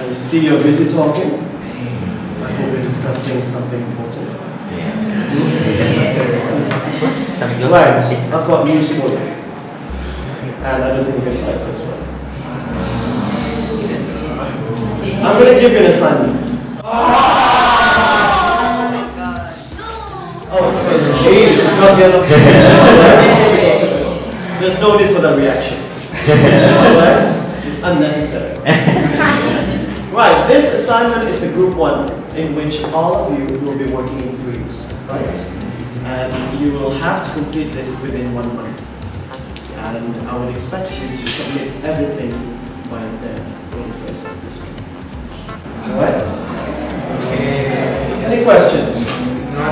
I see you're busy talking. I hope we're discussing something important. Yes. Right, I've got news for you. And I don't think you're going to like this one. I'm going to give you an assignment. Oh, please, it's not the end of There's no need for that reaction. Alright? It's unnecessary. Right, this assignment is a group 1 in which all of you will be working in threes. Right? And you will have to complete this within 1 month. And I would expect you to submit everything by the 31st of this month. Alright? Any questions? No.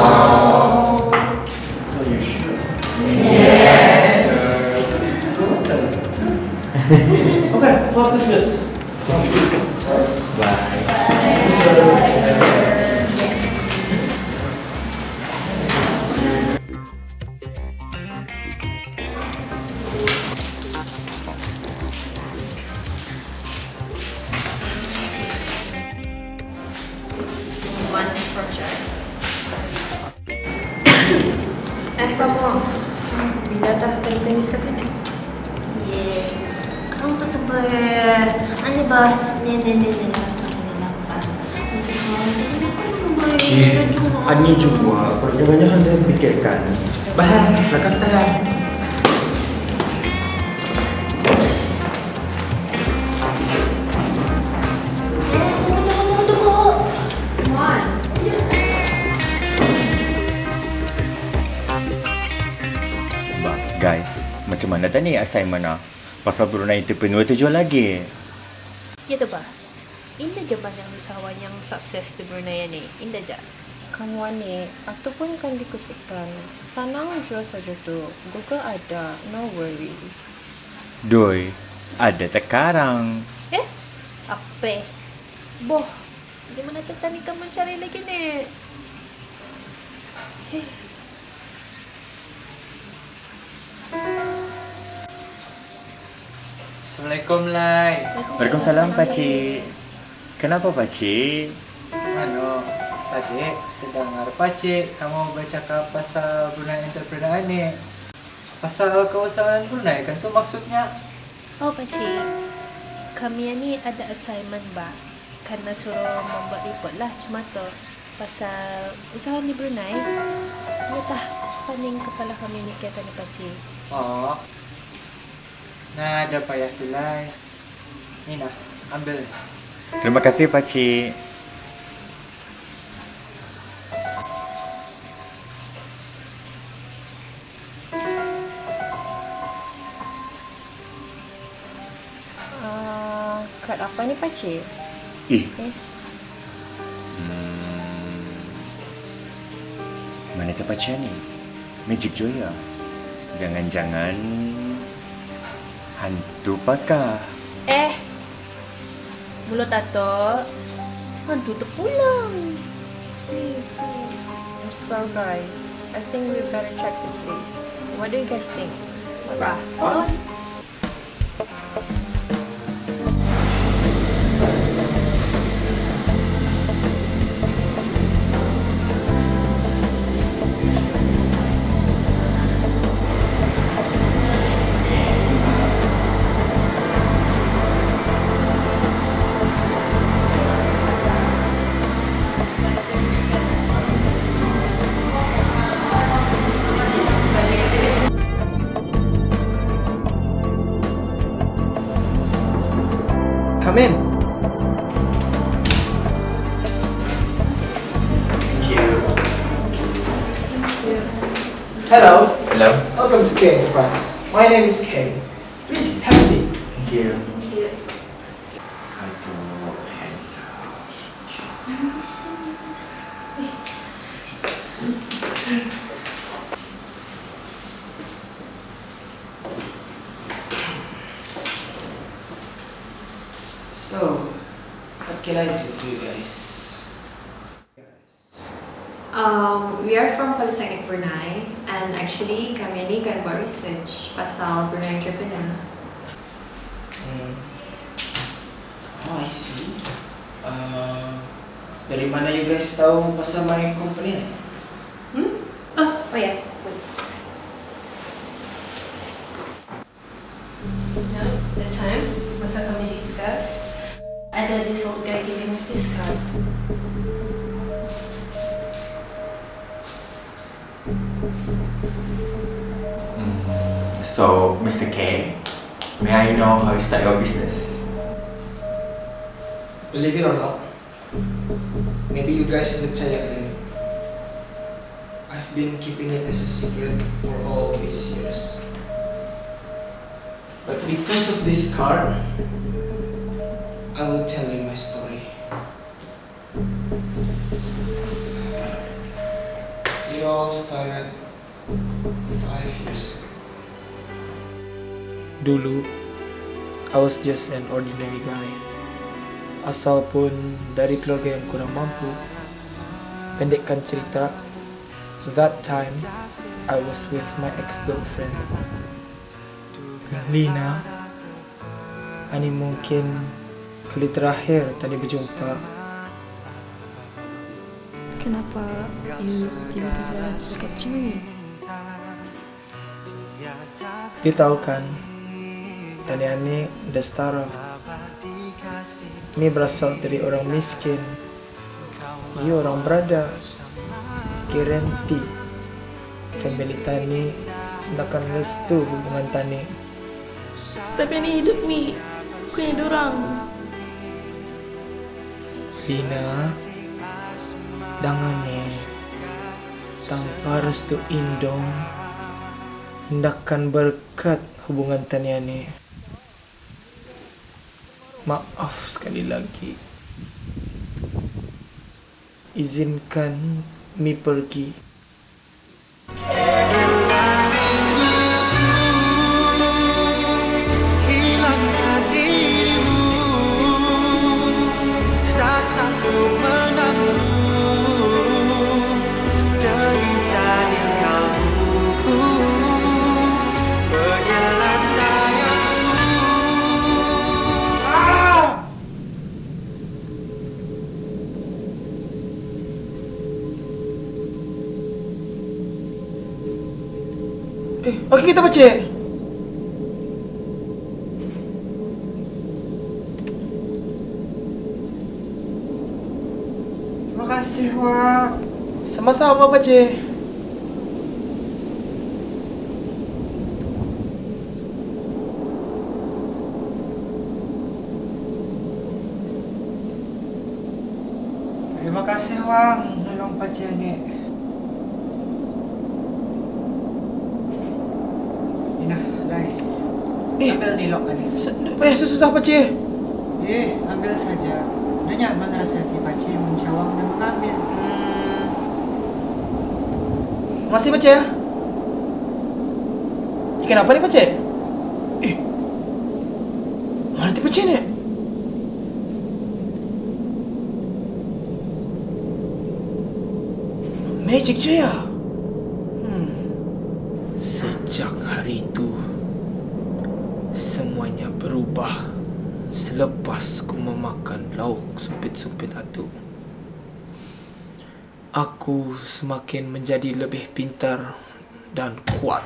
Are you sure? Yes. Good then. Okay, class dismissed. Bye. One project. Kamu bila dah tenis kat sana? Kamu tu ani ba ni. Ani juga, perjangannya kan dia pikirkan. Bahan, lekas tahan. Guys, macam mana tadi assignment lah? Pasal Brunei Entrepreneur tu jual lagi. Ya tu ba? Indah je banyak usahawan yang sukses di Brunei ni. Indah je. Kamu ni, aku pun kan dikusikan. Tanang jual saja tu. Google ada, no worries. Doi, ada sekarang. Apa? Boh, gimana kita ni kan mencari lagi ni? Assalamualaikum, Lai. Waalaikumsalam, Pakcik. Kenapa, Pakcik? Tadi terdengar Pakcik kamu bercakap pasal Brunei Entrepreneur ni. Pasal keusahaan Brunei kan tu maksudnya? Oh, Pakcik. Kami ni ada assignment ba. Karena suruh membuat report lah cuma tu. Pasal usaha di Brunei. Ya tah, paning kepala kami mikirkan ni, Pakcik. Oh. Nah, ada payah tu, Lai. Ni nah, ambil. Terima kasih, Pakcik. Kad apa ni, Pakcik? Mana tu Pakcik ni? Magic Joya. Jangan-jangan hantu pakar. Mulut tato. Hantu terpulang. So guys, I think we better check this place. What do you guys think? Come in. Hello. Hello. Welcome to K Enterprise. My name is Kay. Please have a seat. Thank you. Thank you. Aduh, handsome. So, what can I do for you guys? We are from Polytechnic Brunei, and actually kami ni kan buat research pasal Brunei Entrepreneur. Oh, I see. Dari mana you guys tahu pasal my company? Oh ya. That time, masa kami discuss, ada this old guy giving us this card. So, Mr. K, may I know how you start your business? Believe it or not, maybe you guys tidak percaya kali ini. I've been keeping it as a secret for all these years. But because of this card, I will tell you my story. It all started 5 years ago. Dulu, I was just an ordinary guy. Asal pun dari keluarga yang kurang mampu. Pendekkan cerita, that time I was with my ex-girlfriend Lina. Ini mungkin kali terakhir tadi berjumpa. Kenapa you tiba-tiba cakap cewek? Dia tahu kan, tadi ini the star of. Ini berasal dari orang miskin. Ia orang berada. Guarantee family tani takkan restu hubungan tani. Tapi ini hidup ni, bukannya dorang. Lina, dangan ni tanpa restu indong hendakkan berkat hubungan tani ni. Maaf sekali lagi. Izinkan mi pergi. Hilangkan dirimu, tak sanggup menanggung derita di kalbuku. Pergilah sayangku. Okey, kita baca. Terima kasih, Wak. Sama-sama baca. Terima kasih, Wang. Nolong baca ni. Nah, Lai. Ambil ni lock ni. Payah susah baca. Ambil saja. Dah nyaman rasa dibaca, mencawang dan mengambil. Masih baca? Kenapa ni baca? Mana dia baca ni? Magic je ya? Sejak hari itu, semuanya berubah selepas ku memakan lauk sumpit-sumpit itu. Aku semakin menjadi lebih pintar dan kuat.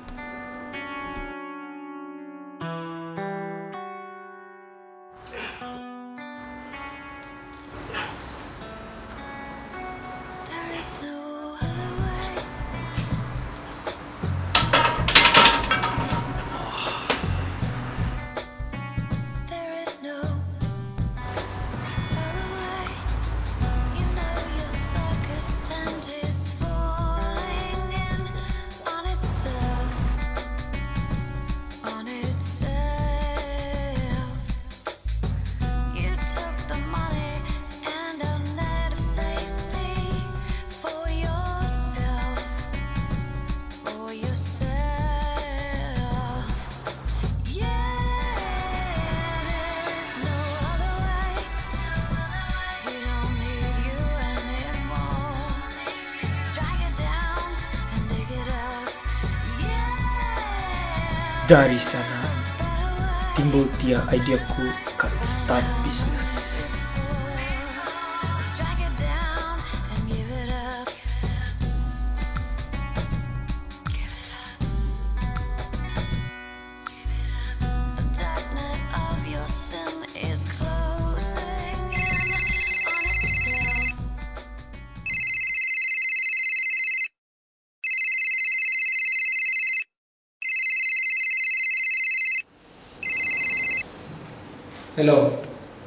Dari sana timbul dia ideaku akan start bisnes. Hello.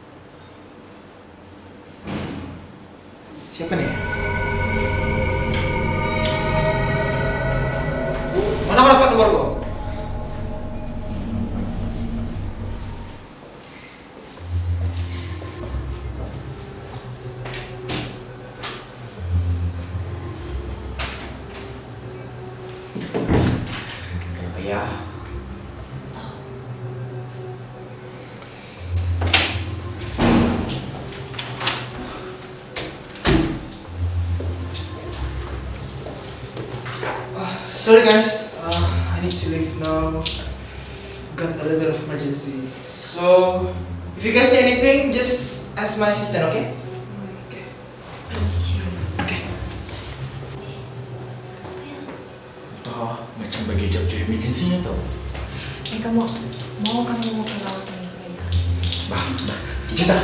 Siapa nih? Mana kau dapat nomor gua? Kenapa ya? Sorry guys, I need to leave now. Got a little bit of emergency. So, if you guys need anything, just ask my assistant, okay? Okay. Okay. Entah, macam bagi job emergency tau. Kamu mau kamu ke laut dengan saya? Bah, kita.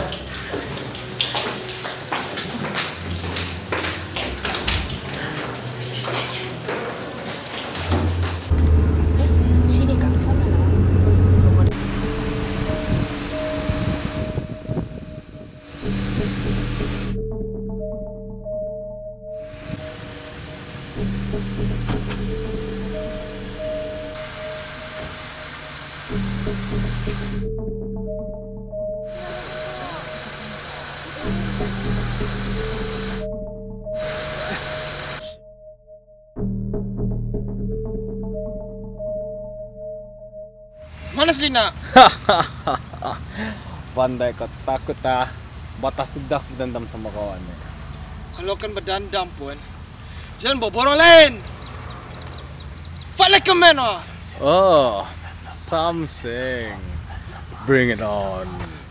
Sini kang sana lah. Mana Selina? Pandai kau takut ah. Batas sudah berdendam sama kawannya. Kalau kan berdendam pun, jangan bawa orang lain. Fight like a man, Oh, something. Bring it on.